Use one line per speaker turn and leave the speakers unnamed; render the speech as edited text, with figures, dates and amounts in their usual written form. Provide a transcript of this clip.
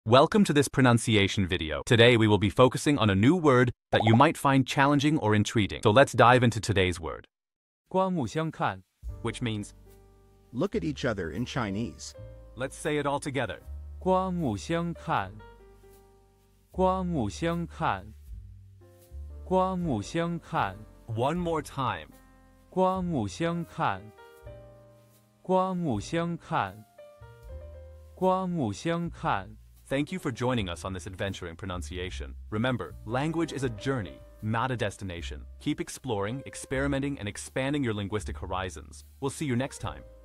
Welcome to this pronunciation video. Today we will be focusing on a new word that you might find challenging or intriguing. So let's dive into today's word.
刮目相看
Which means,
Look at each other in Chinese.
let's say it all together.
刮目相看刮目相看刮目相看
One more time.
刮目相看刮目相看刮目相看
Thank you for joining us on this adventure in pronunciation. Remember, language is a journey, not a destination. Keep exploring, experimenting, and expanding your linguistic horizons. We'll see you next time.